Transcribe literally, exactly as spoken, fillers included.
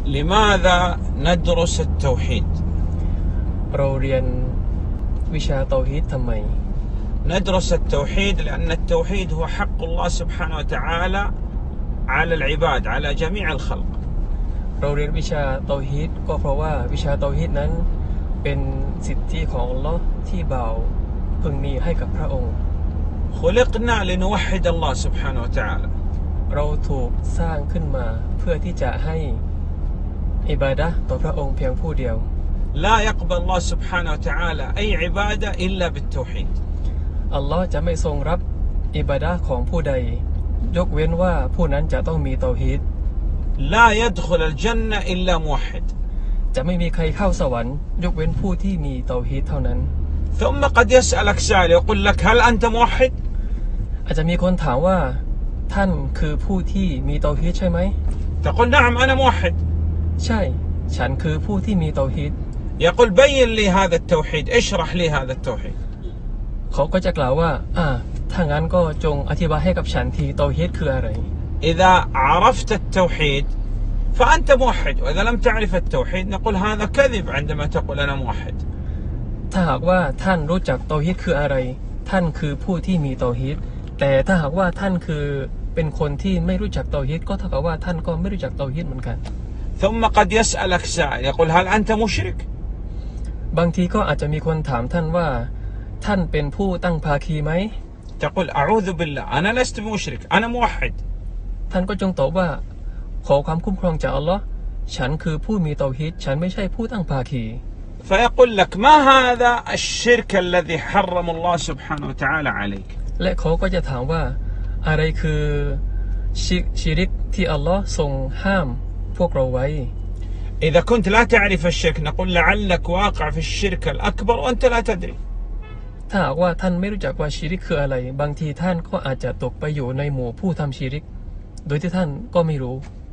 لماذا ندرس التوحيد؟ เราเรียนวิชาเตาฮีดทำไม ندرس التوحيد لأن التوحيد هو حق الله سبحانه وتعالى على العباد على جميع الخلق เราเรียนวิชาเตาฮีดก็เพราะว่าวิชาเตาฮีดนั้นเป็นสิทธิของอัลเลาะห์ที่บ่าวพึงมีให้กับพระองค์ خلقنا لنوحد الله سبحانه وتعالى เราถูกสร้างขึ้นมาเพื่อที่จะให้อิบาดะห์ต่อพระองค์เพียงผู้เดียว لا يقبل الله سبحانه وتعالى أي عبادة إلا بالتوحيد อัลลอฮ์จะไม่ทรงรับอิบาดะห์ของผู้ใดยกเว้นว่าผู้นั้นจะต้องมีเตาฮีด لا يدخل الجنة إلا موحد จะไม่มีใครเข้าสวรรค์ยกเว้นผู้ที่มีเตาฮีดเท่านั้น ثم قد يسألك سائل يقول لك هل أنت موحد؟ อาจจะมีคนถามว่าท่านคือผู้ที่มีเตาฮีดใช่ไหม تقول نعم أنا موحد ใช่ฉันคือผู้ที่มีเตาฮีด يقول بين لي هذا التوحيد اشرح لي هذا التوحيد เขาก็จะกล่าวว่าอ่าถ้างั้นก็จงอธิบายให้กับฉันทีเตาฮีดคืออะไร إذا عرفت التوحيد فأنت موحد وإذا لم تعرف التوحيد نقول هذا كذب عندما تقول أنا موحد ถ้าหากว่าท่านรู้จักเตาฮีดคืออะไรท่านคือผู้ที่มีเตาฮีดแต่ถ้าหากว่าท่านคือเป็นคนที่ไม่รู้จักเตาฮีดก็เท่ากับว่าท่านก็ไม่รู้จักเตาฮีดเหมือนกัน ثم قد يسألك سائل يقول هل أنت مشرك บางทีก็อาจจะมีคนถามท่านว่าท่านเป็นผู้ตั้งภาคีไหม تقول أعوذ بالله أنا لست مشرك أنا موحد ท่านก็จงตอบว่าขอความคุ้มครองจากอัลลอฮ์ฉันคือผู้มีเตาฮีดฉันไม่ใช่ผู้ตั้งภาคี فيقول لك ما هذا الشرك الذي حرم الله سبحانه وتعالى عليك และเขาก็จะถามว่าอะไรคือชิริกที่อัลลอฮ์ทรงห้ามพวกเราไว้ إذا كنت لا تعرف الشرك نقول لعلك واقع في الشرك الأكبر وأنت لا تدري ถ้าหากว่าท่านไม่รู้จักว่าชิริกคืออะไรบางทีท่านก็อาจจะตกไปอยู่ในหมู่ผู้ทำชิริกโดยที่ท่านก็ไม่รู้